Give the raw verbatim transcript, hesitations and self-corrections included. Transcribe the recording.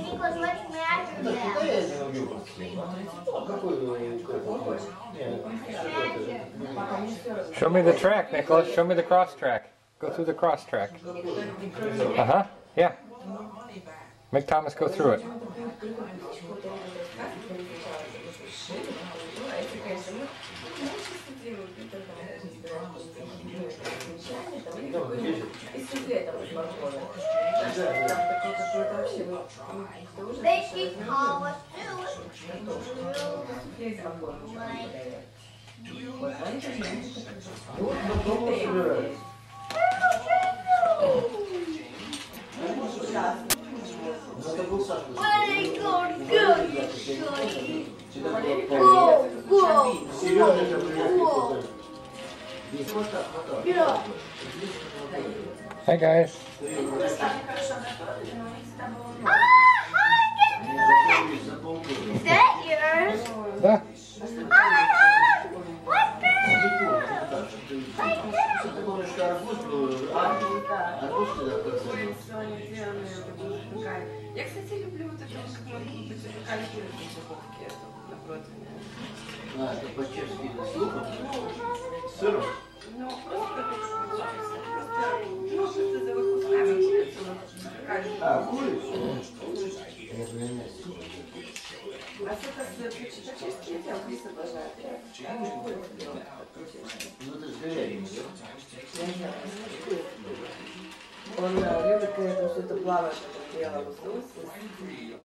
Show me the track, Nicholas. Show me the cross track. Go through the cross track. Uh-huh. Yeah. Make Thomas go through it. They keep calling us Hi guys. Is that yours? Да. Oh my God! What's that? Я, кстати, люблю вот это, как может быть, калькирующие упаковки напротив. А, это по-чешски с луком? С сыром? Ну, просто просто, ну, просто за выпусками курицу. А, курицу? А это по-чешски я делал, Крис обожает. Ну, это с говядиной, да? Он любит, конечно, что это плавает, это белое соус.